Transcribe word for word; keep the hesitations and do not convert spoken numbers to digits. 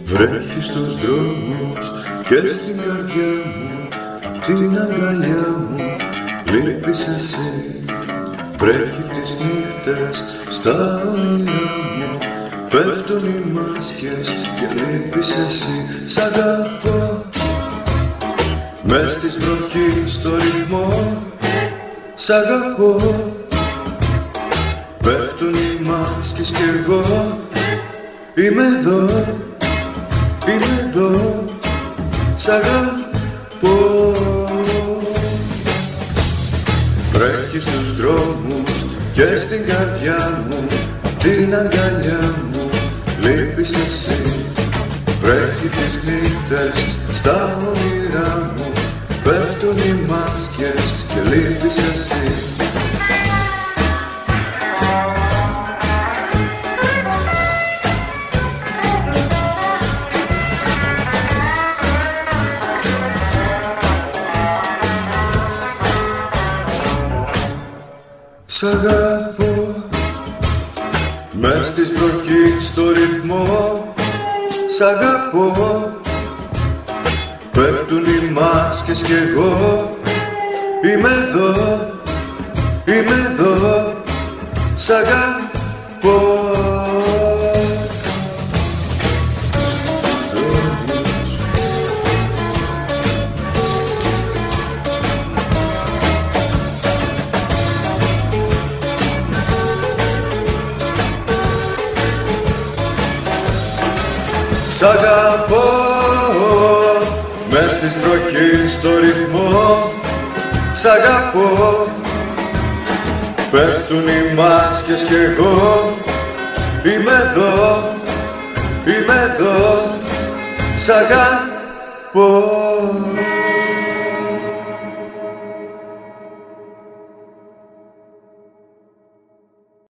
Βρέχει στους δρόμους και στην καρδιά μου, απ' την αγκαλιά μου λείπεις εσύ. Βρέχει τις νύχτες στα όνειρά μου, πέφτουν οι μάσκες και λείπεις εσύ. Σ' αγαπώ, μες στη βροχή στο ρυθμό. Σ' αγαπώ, πέφτουν οι μάσκες κι εγώ είμαι εδώ, είμαι εδώ, σ' αγαπώ. Βρέχει στους δρόμους και στην καρδιά μου, απ' την αγκαλιά μου λείπεις εσύ. Βρέχει τις νύχτες στα όνειρά μου, πέφτουν οι μάσκες και λείπεις εσύ. Σ' αγαπώ, μες στη βροχή στο ρυθμό. Σ' αγαπώ, πέφτουν οι μάσκες κι εγώ είμαι εδώ, είμαι εδώ, σ' αγαπώ. Σ' αγαπώ, μες στη βροχή στο ρυθμό. Σ' αγαπώ, πέφτουν οι μάσκες κι εγώ είμαι εδώ, είμαι εδώ, σ' αγαπώ.